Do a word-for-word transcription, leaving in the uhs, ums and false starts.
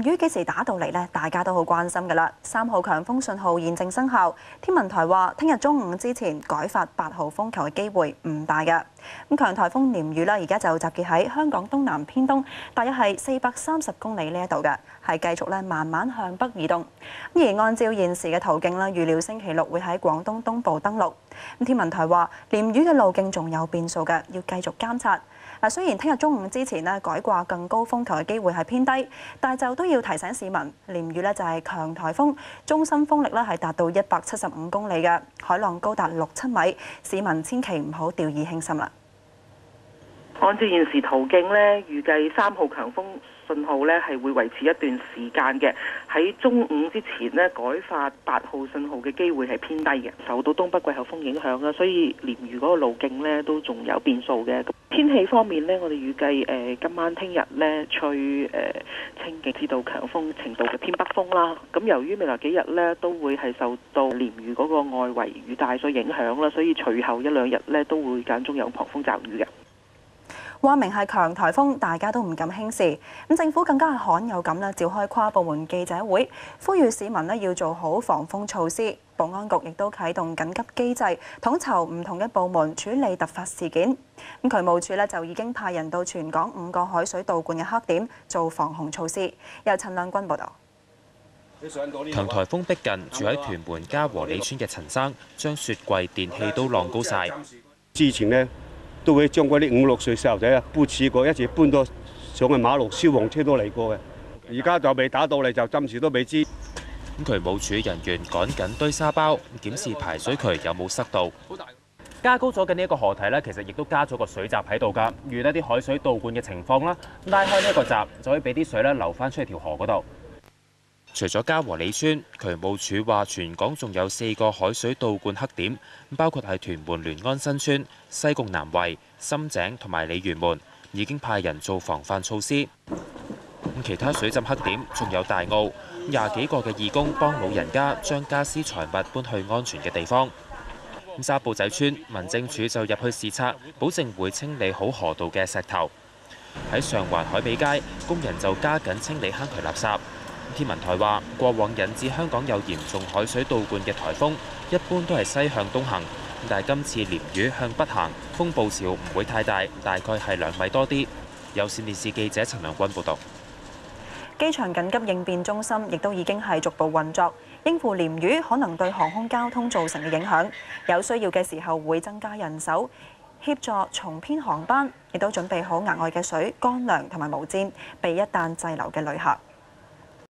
雨幾時打到嚟呢？大家都好關心㗎啦。三號強風信號現正生效，天文台話聽日中午之前改發八號風球嘅機會唔大㗎。咁強颱風鯰魚啦，而家就集結喺香港東南偏東，大約係四百三十公里呢一度嘅，係繼續咧慢慢向北移動。而按照現時嘅途徑啦，預料星期六會喺廣東東部登陸。咁天文台話鯰魚嘅路徑仲有變數嘅，要繼續監察。嗱，雖然聽日中午之前咧改掛更高風球嘅機會係偏低，但係就都要提醒市民，鯰魚咧就係強颱風，中心風力咧係達到一百七十五公里嘅，海浪高達六七米，市民千祈唔好掉以輕心啦。 按照現時途徑咧，預計三號強風信號咧係會維持一段時間嘅。喺中午之前咧改發八號信號嘅機會係偏低嘅，受到東北季候風影響啦，所以鯰魚嗰個路徑咧都仲有變數嘅。天氣方面咧，我哋預計誒、呃、今晚聽日咧吹誒、呃、清勁至到強風程度嘅偏北風啦。咁由於未來幾日咧都會係受到鯰魚嗰個外圍雨帶所影響啦，所以隨後一兩日咧都會間中有狂風驟雨嘅。 話明係強颱風，大家都唔敢輕視。咁政府更加係罕有咁啦，召開跨部門記者會，呼籲市民咧要做好防風措施。保安局亦都啟動緊急機制，統籌唔同嘅部門處理突發事件。咁渠務署咧就已經派人到全港五個海水倒灌嘅黑點做防洪措施。由陳亮君報導。 強颱風逼近，住喺屯門嘉和里村嘅陳生，將雪櫃、電器都晾高晒。 之前呢，都會將嗰啲五六歲細路仔啊，搬次過一次搬到上去馬路，消防車都嚟過嘅。而家就未打到嚟，就暫時都未知。 咁渠務署人員趕緊堆沙包，檢視排水渠有冇塞到。加高咗嘅呢一個河體呢，其實亦都加咗個水閘喺度㗎。遇到啲海水倒灌嘅情況啦，拉開呢一個閘，就可以俾啲水咧流翻出去條河嗰度。除咗嘉和里村，渠務署話全港仲有四個海水倒灌黑點，包括係屯門聯安新村、西貢南圍、深井同埋鯉魚門，已經派人做防範措施。其他水浸黑點仲有大澳，廿幾個嘅義工幫老人家將家私財物搬去安全嘅地方。沙埔仔村民政處就入去視察，保證會清理好河道嘅石頭。喺上環海比街，工人就加緊清理坑渠垃圾。天文台話，過往引致香港有嚴重海水倒灌嘅颱風，一般都係西向東行，但係今次鯰魚向北行，風暴潮唔會太大，大概係兩米多啲。有線電視記者陳良君報導。 機場緊急應變中心亦都已經係逐步運作，應付鯰魚可能對航空交通造成嘅影響。有需要嘅時候會增加人手協助重編航班，亦都準備好額外嘅水、乾糧同埋毛氈，備一旦滯留嘅旅客。